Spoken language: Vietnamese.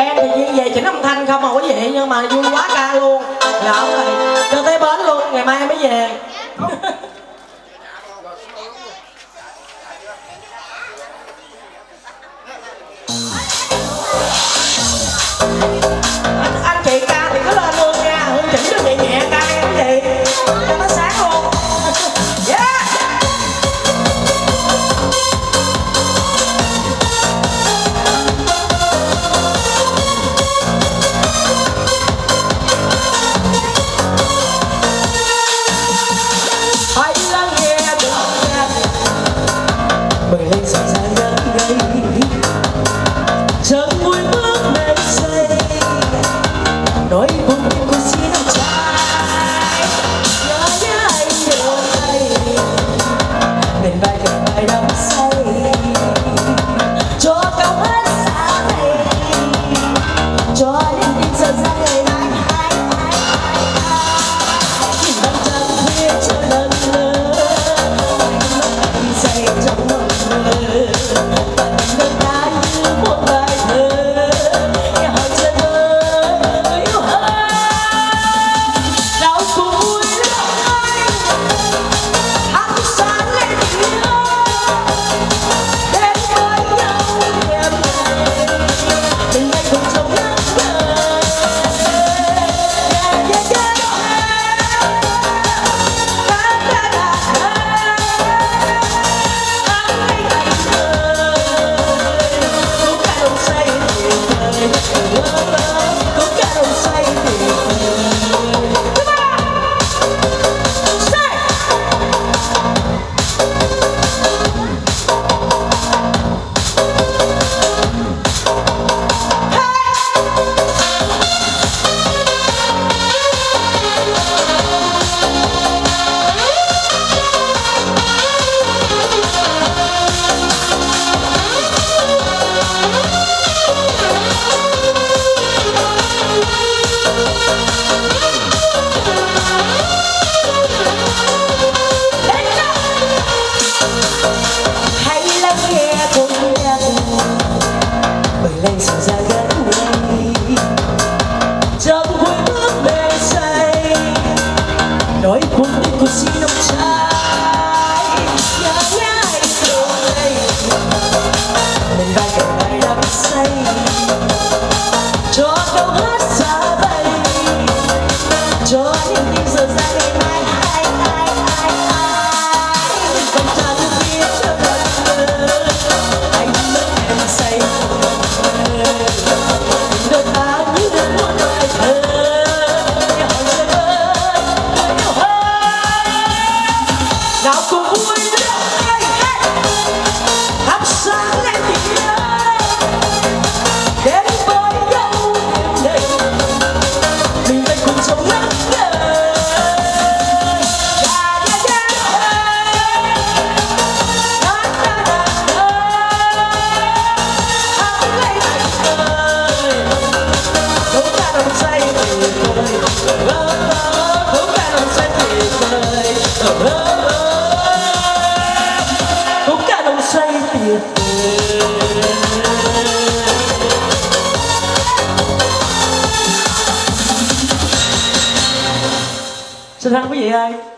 Em thì chuyên về chỉnh âm thanh không à quý vị, nhưng mà vui quá ca luôn. Rồi cho tới bến luôn, ngày mai em mới về. Anh chị ca thì cứ lên luôn nha, Hương chỉnh cho nhẹ nhẹ ca nha quý vị, cho nó sáng luôn. Yeah. Hãy lắng nghe từng nhạc bừng lên sẵn sàng đến đây, chân vui bước lên xây nỗi buồn của xin ông trai. Nhớ anh nhớ tay bên vai gần vai đắm say, cho câu hát xa đây, cho niềm tin giờ ra đời mãi mãi mãi mãi. Nhìn băng trăng khuya chưa lần lơ, anh lúc anh say trong mộng mơ, tận nước ta như một bài thơ, nghe hỏi chân ơi yêu hơn. Nào cùng vui lòng anh thắp sáng lên tình yêu, đến với nhau đêm nay tình anh cùng trong nắng trời. Yeah, yeah, yeah. Lên sẵn ra gần đây, trong vui bước bề say nỗi buồn tình của xin ông trai. Nhớ nhớ anh rồi mình vai gần vai đắm say, cho câu hát xa bay, cho niềm tin giờ ra ngày mai ai ai ai ai. Còn cha nước kia chưa lần lơ, anh mất em say. Nào cùng vui với anh thắp sáng lên tình yêu, đến với nhau đêm nay mình lại cùng sống nắng đời. Yeah, yeah, yeah. Da, da, da, da. Hãy lấy tình ơi, chúng ta đồng say tuyệt vời, chúng ta đồng say tuyệt vời. Say tuyệt vời. Xin chào quý vị ơi.